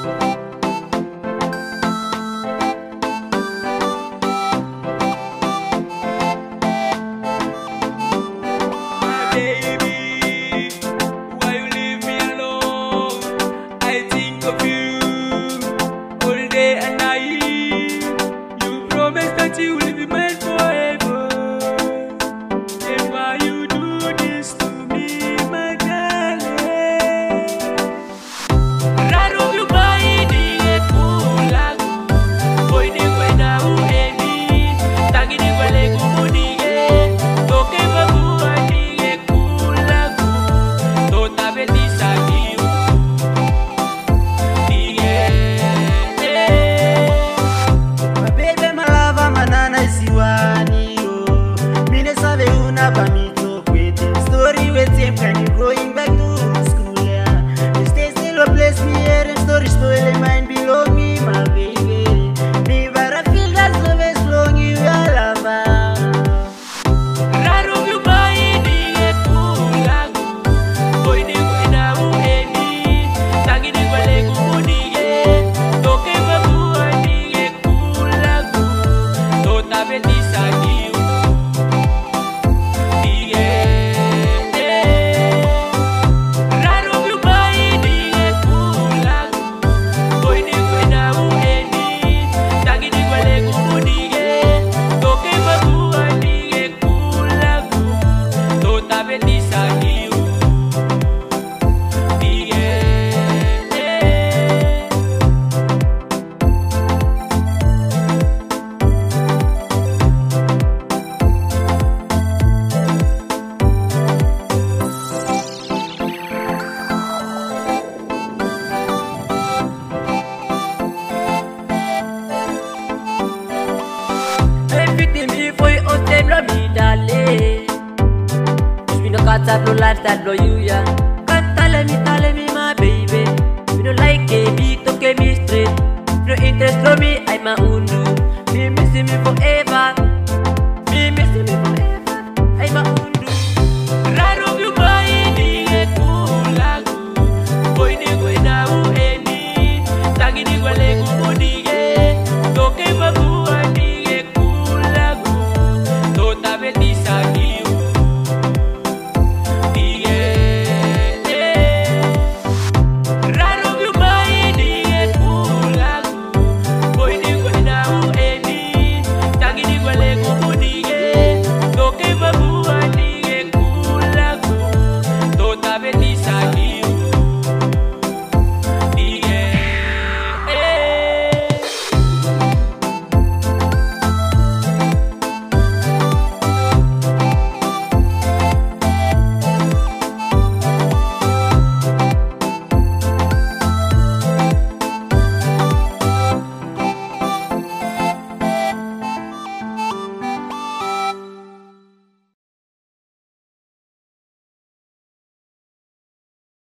Story with him, can you going back to school? Yeah, you stay still a place me here and story story mine belong me, my baby. Me but I feel that's the best long you are lover. Raro you buy the cool boy de buena mueni tangi de wale kumunige toke babu ani cool to tabe disagi. Lifestyle blow you, yeah.